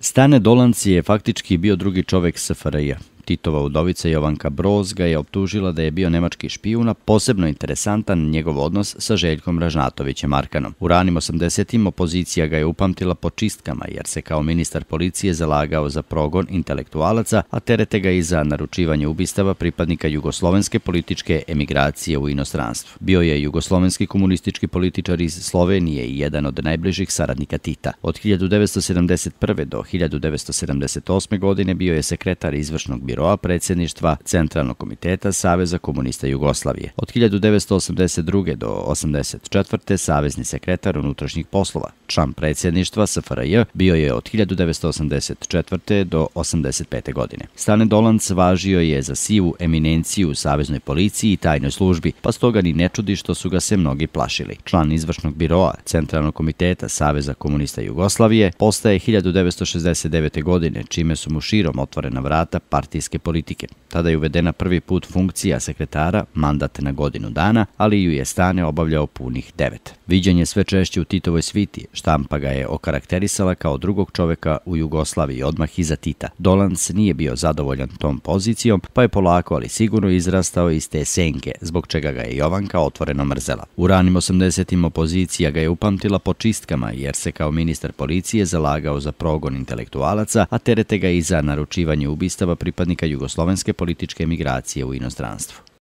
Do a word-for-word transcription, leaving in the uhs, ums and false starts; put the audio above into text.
Stane Dolanc je faktički bio drugi čovek S F R J. Titova udovica Jovanka Broz ga je optužila da je bio nemački špijun, a posebno interesantan njegov odnos sa Željkom Ražnatovićem Arkanom. U ranim osamdesetim opozicija ga je upamtila po čistkama, jer se kao ministar policije zalagao za progon intelektualaca, a terete ga i za naručivanje ubistava pripadnika jugoslovenske političke emigracije u inostranstvu. Bio je jugoslovenski komunistički političar iz Slovenije i jedan od najbližih saradnika Tita. Od hiljadu devetsto sedamdeset prve do hiljadu devetsto sedamdeset osme godine bio je sekretar izvršnog biroa predsjedništva Centralnog komiteta Saveza komunista Jugoslavije. Od hiljadu devetsto osamdeset druge do osamdeset četvrte savezni sekretar unutrašnjih poslova. Član predsjedništva S F R J bio je od hiljadu devetsto osamdeset četvrte do osamdeset pete godine. Stane Dolanc važio je za sivu eminenciju u saveznoj policiji i tajnoj službi, pa stoga ni ne čudi što su ga se mnogi plašili. Član izvršnog biroa Centralnog komiteta Saveza komunista Jugoslavije postaje hiljadu devetsto šezdeset devete godine, čime su mu širom otvorena vrata partijske politike. Tada je uvedena prvi put funkcija sekretara, mandat na godinu dana, ali ju je Stane obavljao punih devet. Viđen je sve češće u Titovoj sviti, štampa ga je okarakterisala kao drugog čoveka u Jugoslaviji odmah iza Tita. Dolanc nije bio zadovoljan tom pozicijom, pa je polako, ali sigurno izrastao iz te senke, zbog čega ga je Jovanka otvoreno mrzela. U ranim osamdesetim opozicija ga je upamtila po čistkama, jer se kao ministar policije zalagao za progon intelektualaca, a terete ga i za naručivanje ubistava pripadnika jugoslovenske političke emigracije u inostranstvu.